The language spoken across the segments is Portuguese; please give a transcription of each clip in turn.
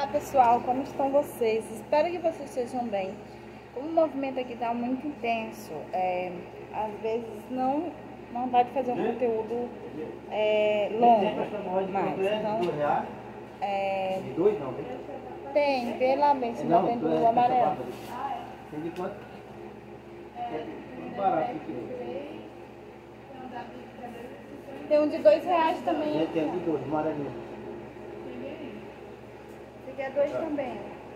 pessoal, como estão vocês? Espero que vocês estejam bem. Como o movimento aqui está muito intenso, às vezes não dá de fazer um conteúdo longo, mas então de dois não, tem, vê lá bem se não tem do amarelo. Tem de quanto? Barato aqui. Tem um de R$2 também. Tem de dois, amarelinho. Esse aqui é 2 também.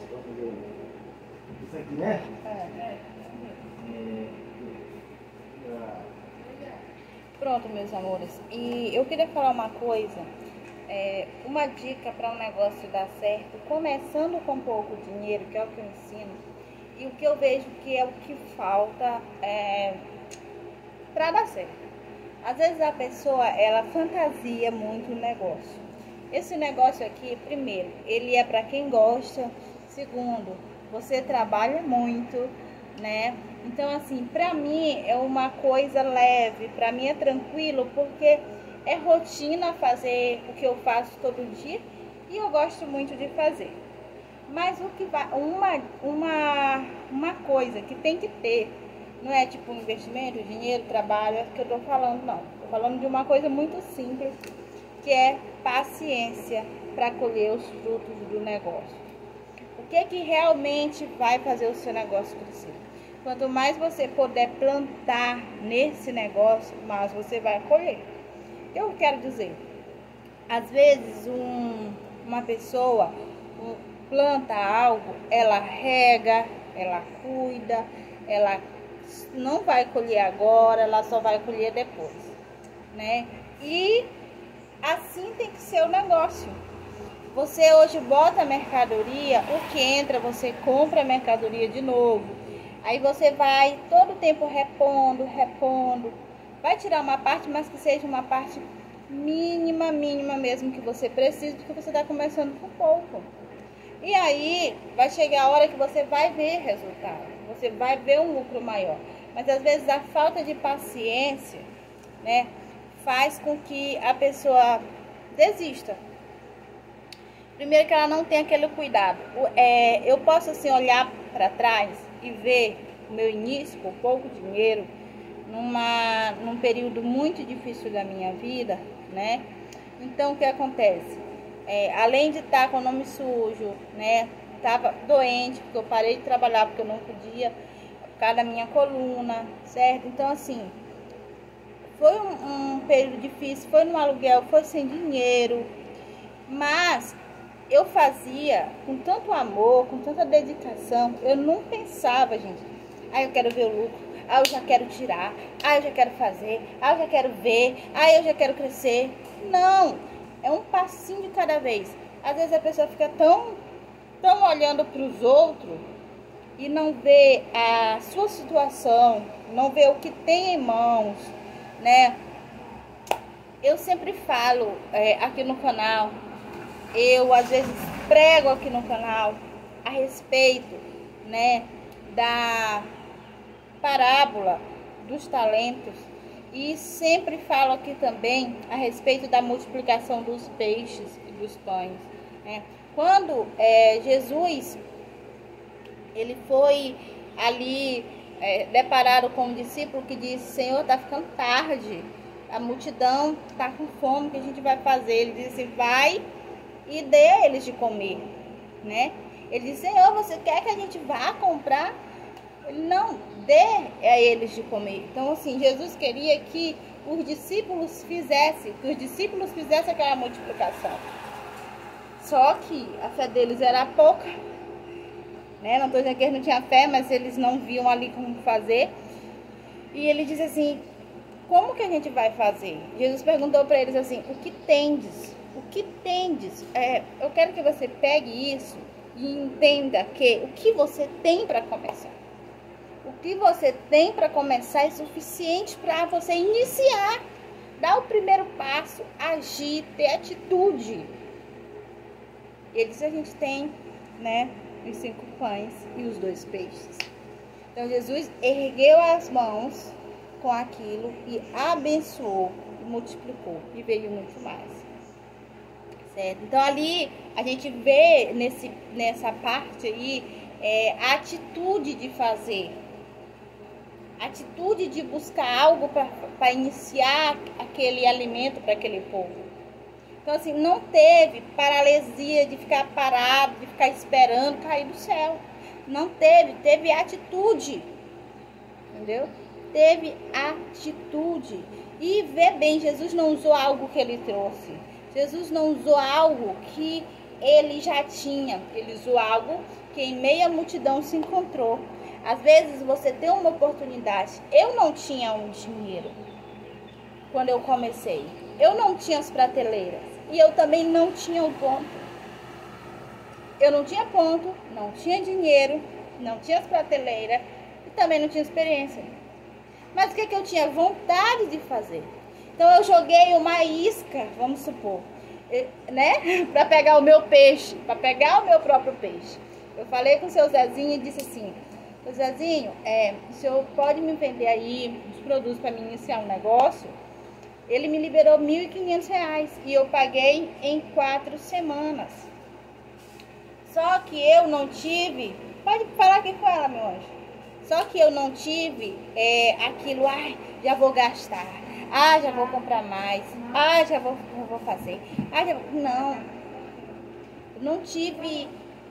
Isso aqui, né? Pronto, meus amores. E eu queria falar uma coisa. Uma dica para um negócio dar certo, começando com pouco dinheiro, que é o que eu ensino, e o que eu vejo que é o que falta para dar certo. Às vezes a pessoa, ela fantasia muito o negócio. Esse negócio aqui, primeiro, ele é para quem gosta. Segundo, você trabalha muito, né? Então, assim, pra mim é uma coisa leve, pra mim é tranquilo, porque é rotina fazer o que eu faço todo dia e eu gosto muito de fazer. Mas o que vai, uma coisa que tem que ter, não é tipo um investimento, dinheiro, trabalho, é que eu tô falando, não. Tô falando de uma coisa muito simples, que é paciência para colher os frutos do negócio. O que é que realmente vai fazer o seu negócio crescer? Quanto mais você puder plantar nesse negócio, mais você vai colher. Eu quero dizer, às vezes uma pessoa planta algo, ela rega, ela cuida, ela não vai colher agora, ela só vai colher depois, né? E assim tem que ser o negócio. Você hoje bota a mercadoria, o que entra, você compra a mercadoria de novo. Aí você vai todo tempo repondo. Vai tirar uma parte, mas que seja uma parte mínima mesmo que você precisa, porque você está começando com pouco. E aí vai chegar a hora que você vai ver resultado, você vai ver um lucro maior. Mas às vezes a falta de paciência, né, faz com que a pessoa desista. Primeiro que ela não tem aquele cuidado. Eu posso assim olhar para trás e ver o meu início com pouco dinheiro, num período muito difícil da minha vida, né? Então o que acontece? Além de estar com o nome sujo, né? Tava doente, porque eu parei de trabalhar porque eu não podia, por causa da minha coluna, certo? Então assim, foi um período difícil, foi no aluguel, foi sem dinheiro, mas eu fazia com tanto amor, com tanta dedicação. Eu não pensava, gente, eu quero ver o lucro, eu já quero tirar, eu já quero fazer, eu já quero ver, eu já quero crescer. Não, é um passinho de cada vez. Às vezes a pessoa fica tão olhando para os outros e não vê a sua situação, não vê o que tem em mãos, né? Eu sempre falo aqui no canal, eu às vezes prego aqui no canal a respeito, né, da parábola dos talentos, e sempre falo aqui também a respeito da multiplicação dos peixes e dos pães, né? Quando Jesus ele foi ali deparado com um discípulo que disse: Senhor, está ficando tarde, a multidão está com fome, o que a gente vai fazer? Ele disse: vai e dê a eles de comer, né? Ele disse: Senhor, você quer que a gente vá comprar? Ele: não, dê a eles de comer. Então assim, Jesus queria que os discípulos fizessem aquela multiplicação. Só que a fé deles era pouca, né? Não estou dizendo que eles não tinham fé, mas eles não viam ali como fazer. E ele disse assim: como que a gente vai fazer? Jesus perguntou para eles assim: o que tendes? O que tendes? Eu quero que você pegue isso e entenda que o que você tem para começar. O que você tem para começar é suficiente para você iniciar, dar o primeiro passo, agir, ter atitude. Ele disse: a gente tem, né, os 5 pães e os 2 peixes. Então Jesus ergueu as mãos com aquilo e abençoou, e multiplicou, e veio muito mais. certo? Então ali a gente vê nessa parte aí a atitude de fazer, a atitude de buscar algo para iniciar aquele alimento para aquele povo. Então assim, não teve paralisia de ficar parado, de ficar esperando cair do céu. Não teve atitude, entendeu? Teve atitude. E vê bem, Jesus não usou algo que ele trouxe. Jesus não usou algo que ele já tinha. Ele usou algo que em meia multidão se encontrou. Às vezes você tem uma oportunidade. Eu não tinha um dinheiro quando eu comecei. Eu não tinha as prateleiras. E eu também não tinha o ponto. Eu não tinha ponto, não tinha dinheiro, não tinha as prateleiras e também não tinha experiência. Mas o que eu tinha vontade de fazer? Então eu joguei uma isca, vamos supor, né? Para pegar o meu peixe, para pegar o meu próprio peixe. Eu falei com o seu Zezinho e disse assim: seu Zezinho, o senhor pode me vender aí os produtos para mim iniciar um negócio? Ele me liberou R$ 1.500 e eu paguei em 4 semanas. Só que eu não tive, pode falar aqui com ela, meu anjo. Só que eu não tive aquilo, já vou gastar, já vou comprar mais, já vou fazer. Não tive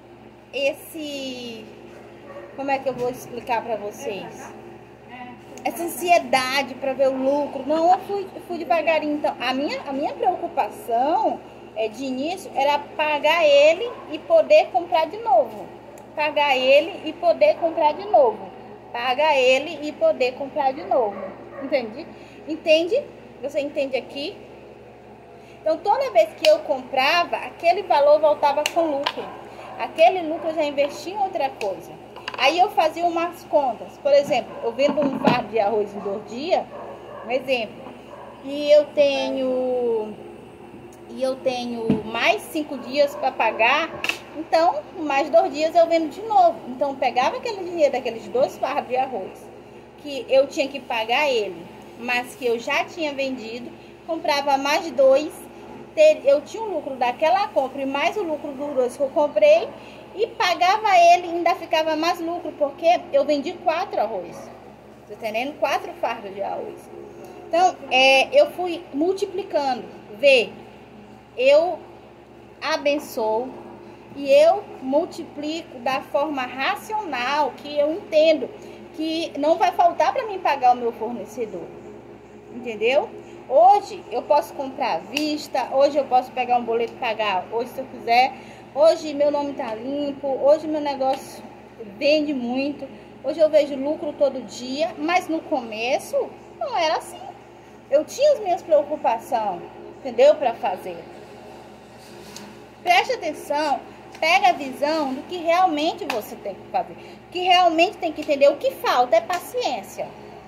esse, como é que eu vou explicar para vocês? Essa ansiedade para ver o lucro. Não, eu fui devagarinho. Então, a minha preocupação de início era pagar ele e poder comprar de novo. Pagar ele e poder comprar de novo. Pagar ele e poder comprar de novo. Entende? Entende? Você entende aqui? Então, toda vez que eu comprava, aquele valor voltava com lucro. Aquele lucro eu já investia em outra coisa. Aí eu fazia umas contas. Por exemplo, eu vendo um fardo de arroz em 2 dias, um exemplo, e eu tenho mais 5 dias para pagar, então mais 2 dias eu vendo de novo. Então eu pegava aquele dinheiro daqueles 2 fardos de arroz que eu tinha que pagar ele, mas que eu já tinha vendido, comprava mais 2, eu tinha o lucro daquela compra e mais o lucro dos 2 que eu comprei e pagava ele, ainda ficava mais lucro, porque eu vendi 4 arroz. Tá entendendo? 4 fardos de arroz. Então, eu fui multiplicando. Vê, eu abençoo e eu multiplico da forma racional, que eu entendo que não vai faltar para mim pagar o meu fornecedor. Entendeu? Hoje eu posso comprar à vista, hoje eu posso pegar um boleto e pagar hoje se eu quiser. Hoje meu nome tá limpo, hoje meu negócio vende muito, hoje eu vejo lucro todo dia, mas no começo não era assim. Eu tinha as minhas preocupações, entendeu? Para fazer. Preste atenção, pega a visão do que realmente você tem que fazer. O que realmente tem que entender, o que falta é paciência.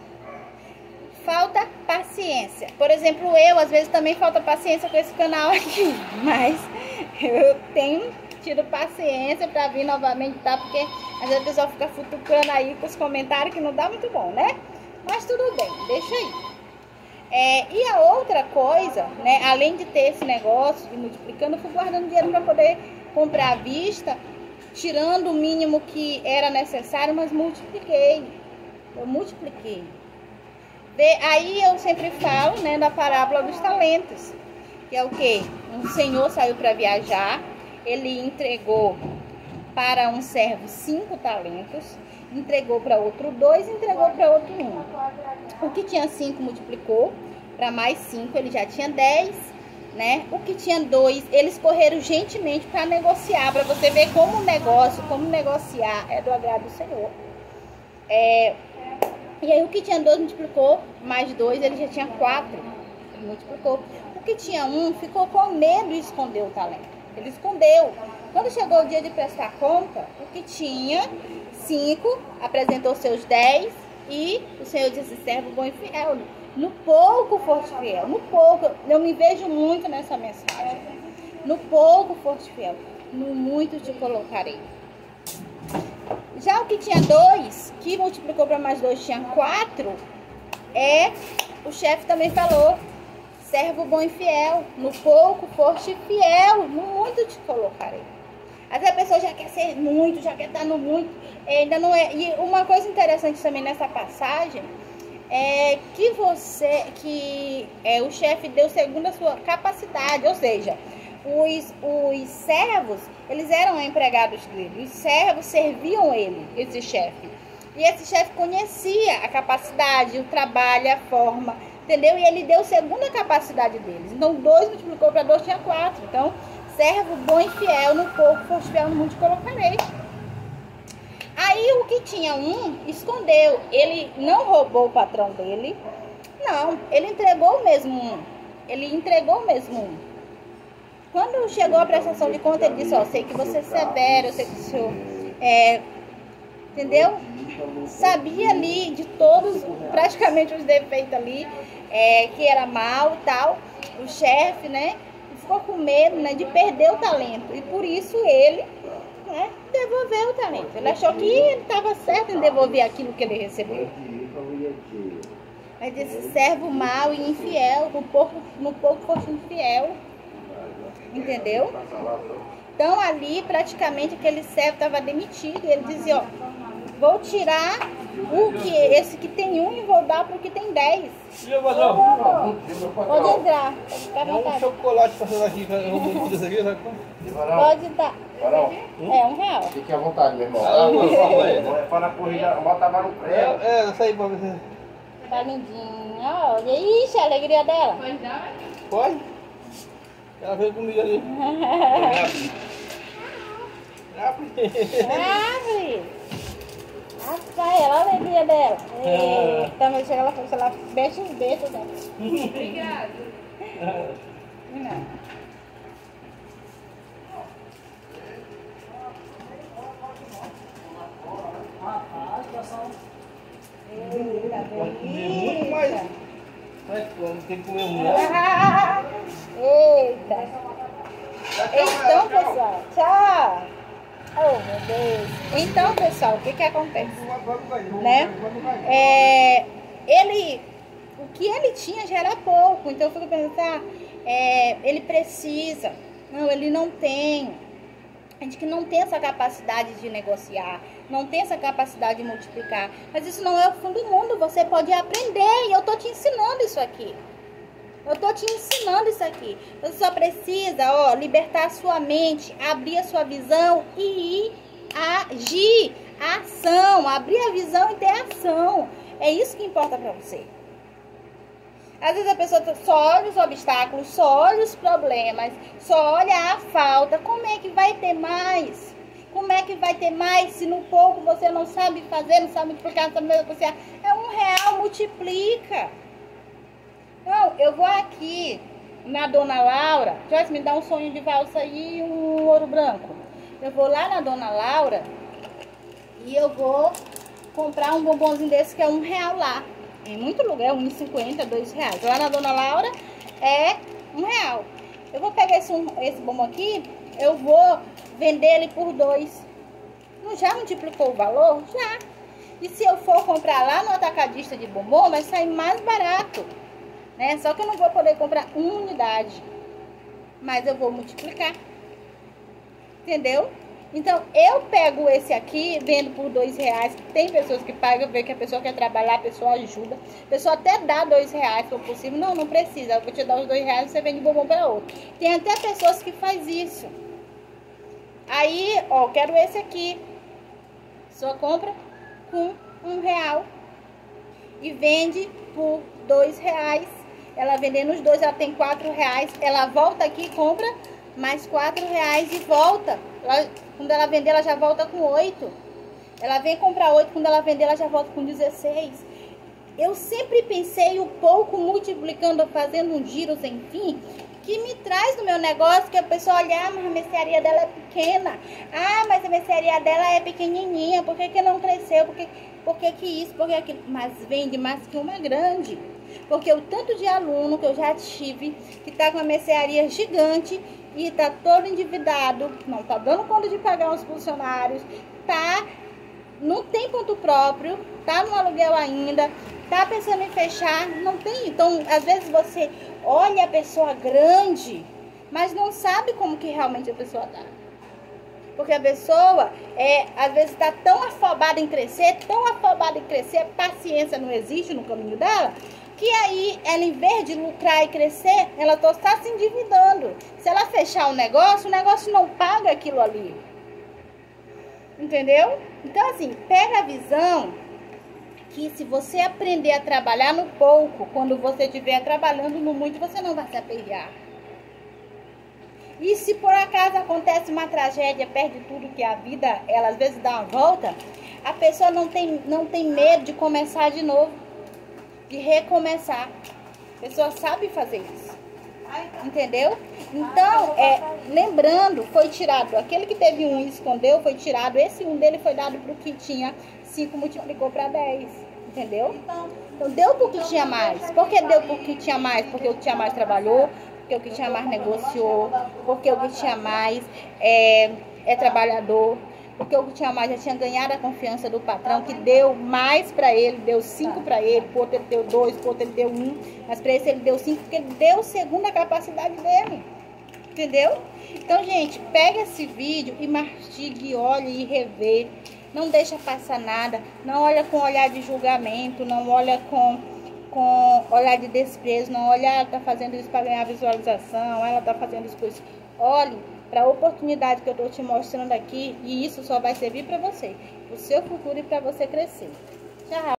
Falta paciência. Por exemplo, às vezes também falta paciência com esse canal aqui, mas eu tenho tido paciência para vir novamente, tá? Porque às vezes o pessoal fica futucando aí com os comentários que não dá muito bom, né? Mas tudo bem, deixa aí. E a outra coisa, né? Além de ter esse negócio de multiplicando, eu fui guardando dinheiro para poder comprar à vista, tirando o mínimo que era necessário, mas multipliquei. Eu multipliquei. Aí eu sempre falo, né, da parábola dos talentos, que é o quê? Um senhor saiu para viajar, ele entregou para um servo 5 talentos, entregou para outro 2, entregou para outro 1. O que tinha 5 multiplicou para mais 5, ele já tinha 10, né? O que tinha 2, eles correram gentilmente para negociar, para você ver como negociar é do agrado do Senhor. E aí o que tinha 2 multiplicou, mais 2, ele já tinha 4, ele multiplicou. O que tinha 1 ficou com medo e escondeu o talento. Ele escondeu. Quando chegou o dia de prestar conta, o que tinha 5 apresentou seus 10 e o Senhor disse: servo bom e fiel. No pouco foste fiel. No pouco, eu me vejo muito nessa mensagem. No pouco foste fiel, no muito te colocarei. Já o que tinha 2, que multiplicou para mais 2 tinha 4, o chefe também falou: Servo bom e fiel, no pouco foste fiel, no muito te colocarei. Às vezes a pessoa já quer ser muito, já quer estar no muito, ainda não é. E uma coisa interessante também nessa passagem é que o chefe deu segundo a sua capacidade, ou seja, os servos, eles eram empregados dele, os servos serviam ele, esse chefe. E esse chefe conhecia a capacidade, o trabalho, a forma, entendeu? E ele deu segundo a capacidade deles. Então 2 multiplicou para 2 tinha 4. Então, servo bom e fiel, no pouco foste fiel, no muito te colocarei. Aí o que tinha um, escondeu. Ele não roubou o patrão dele. Não, ele entregou mesmo um. Ele entregou mesmo um. Quando chegou a prestação de conta, ele disse, ó, sei que você é severo, eu sei que o senhor entendeu? Sabia ali de todos, praticamente os defeitos ali, que era mal e tal. O chefe, né, ficou com medo, né, de perder o talento. E por isso ele, né, devolveu o talento. Ele achou que ele estava certo em devolver aquilo que ele recebeu. Aí disse, servo mau e infiel, no pouco foste infiel. Entendeu? Então ali praticamente aquele servo estava demitido. E ele dizia, ó, vou tirar esse que tem 1 e vou dar para o que tem 10. Pode entrar, pode ficar à vontade. Um chocolate passando aqui, pode dar. R$1. Fique à vontade, meu irmão. É para a corrida, botava no prego. Essa aí pra você. Tá lindinha, olha. Ixi, a alegria dela. Pode dar? Pode? Ela veio comigo ali. Abre! Rapaz, olha a alegria dela. Eita, mas chega ela mexe os dedos dela. Obrigada. Não. Muito mais. Mas tem que comer muito. Eita! Então, pessoal, tchau! Oh, meu Deus! Então, pessoal, o que acontece? Né? O que ele tinha já era pouco, então eu fico pensando, ele precisa, não, ele não tem. A gente que não tem essa capacidade de negociar, não tem essa capacidade de multiplicar. Mas isso não é o fim do mundo, você pode aprender e eu tô te ensinando isso aqui. Eu tô te ensinando isso aqui. Você só precisa, ó, libertar a sua mente, abrir a sua visão e agir. Ação, abrir a visão e ter ação. É isso que importa pra você. Às vezes a pessoa só olha os obstáculos, só olha os problemas, só olha a falta. Como é que vai ter mais? Como é que vai ter mais se no pouco você não sabe fazer, não sabe multiplicar, não sabe negociar? É R$1, multiplica. Não, eu vou aqui na Dona Laura. Joyce, me dá um sonho de valsa e um ouro branco. Eu vou lá na Dona Laura e eu vou comprar um bombonzinho desse que é R$1 lá. Em muito lugar é R$1,50, R$2. Lá na Dona Laura é R$1. Eu vou pegar esse bombom aqui, eu vou vender ele por 2. Não já multiplicou o valor? Já. E se eu for comprar lá no atacadista de bombom, vai sair mais barato. Né? Só que eu não vou poder comprar 1 unidade. Mas eu vou multiplicar. Entendeu? Então, eu pego esse aqui, vendo por R$2. Tem pessoas que pagam, vê que a pessoa quer trabalhar, a pessoa ajuda. A pessoa até dá R$2, se for possível. Não, não precisa. Eu vou te dar os R$2 e você vende bombom para outro. Tem até pessoas que faz isso. Aí, ó, quero esse aqui. Só compra com R$1 e vende por R$2. Ela vendendo os 2, ela tem R$4. Ela volta aqui, compra mais R$4 e volta. Quando ela vender, ela já volta com 8. Ela vem comprar 8, quando ela vender, ela já volta com 16. Eu sempre pensei o pouco multiplicando, fazendo um giro sem fim, que me traz no meu negócio, que a pessoa olha, mas a mercearia dela é pequena. Ah, mas a mercearia dela é pequenininha, por que não cresceu? Por que isso? Por que aquilo? Mas vende mais que uma grande. Porque o tanto de aluno que eu já tive, que tá com uma mercearia gigante e tá todo endividado, não tá dando conta de pagar os funcionários, não tem ponto próprio, tá no aluguel ainda, tá pensando em fechar, não tem. Então, às vezes você olha a pessoa grande, mas não sabe como que realmente a pessoa tá. Porque a pessoa, às vezes, está tão afobada em crescer, paciência não existe no caminho dela, que aí, ela, em vez de lucrar e crescer, ela está se endividando. Se ela fechar o negócio não paga aquilo ali. Entendeu? Então, assim, pega a visão que se você aprender a trabalhar no pouco, quando você estiver trabalhando no muito, você não vai se aperrear. E se por acaso acontece uma tragédia, perde tudo, que a vida, ela às vezes dá uma volta, a pessoa não tem medo de começar de novo, de recomeçar. A pessoa sabe fazer isso. Entendeu? Então, lembrando, foi tirado, aquele que teve 1 e escondeu, foi tirado, esse 1 dele foi dado para o que tinha 5, multiplicou para 10. Entendeu? Então, deu para o que tinha mais. Por que deu para o que tinha mais? Porque o que tinha mais trabalhou, porque o que tinha mais negociou, porque o que tinha mais é trabalhador, porque o que tinha mais já tinha ganhado a confiança do patrão, que deu mais para ele, deu 5 para ele, pro outro ele deu 2, pro outro ele deu 1, mas para esse ele deu 5, porque ele deu segundo a capacidade dele. Entendeu? Então, gente, pega esse vídeo e mastigue, olhe e revê. Não deixa passar nada, não olha com olhar de julgamento, não olha com olhar de desprezo, não olha, ela tá fazendo isso para ganhar visualização, ela tá fazendo isso por isso. Olhe para a oportunidade que eu tô te mostrando aqui, e isso só vai servir para você, pro seu futuro e para você crescer. Tchau!